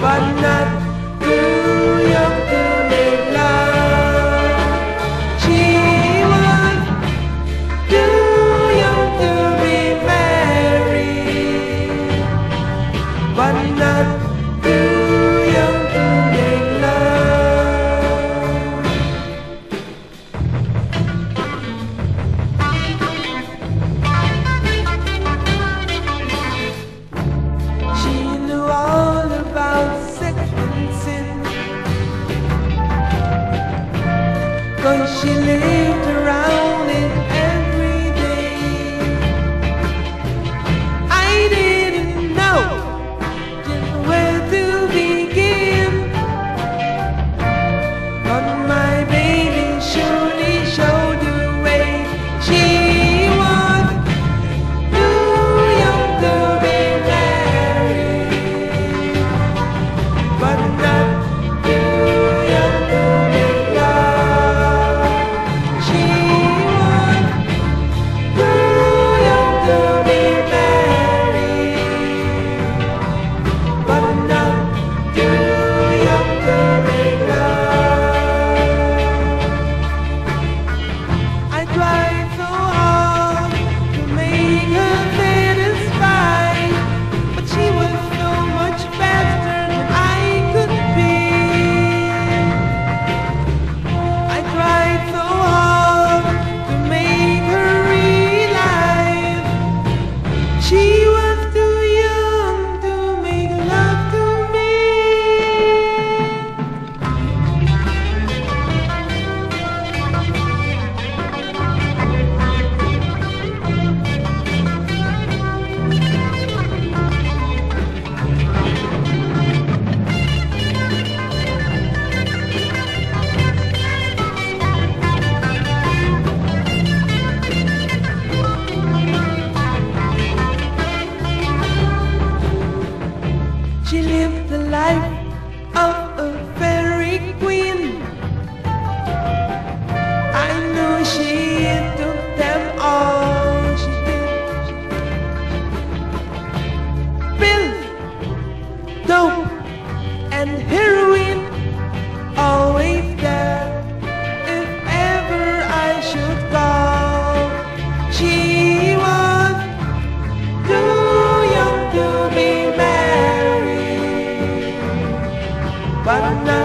but not too young to make love. She was too young to be married, but not too young to make love. She knew all about sex and sin, 'cause she lived around it every day. I didn't know just where to begin, but my baby surely showed the way. She was too young to be married, but not too young to make love. She was too young to be married, but not too young to make love. I tried so hard to make her satisfied, but she was so much faster than I could be. I tried so hard to make her realize she was too young to make love to me. She lived the life of a fairy queen. I knew she took them all. She did. Pills, dope, and heroin, always there if ever I should call. She was too young to be married, but not